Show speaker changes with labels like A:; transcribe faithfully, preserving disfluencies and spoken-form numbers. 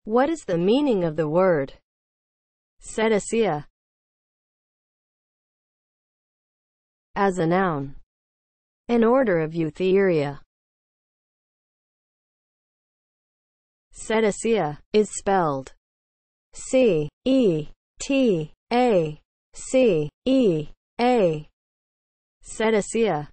A: What is the meaning of the word CETACEA as a noun? An order of Eutheria. CETACEA is spelled C E T A C E A. CETACEA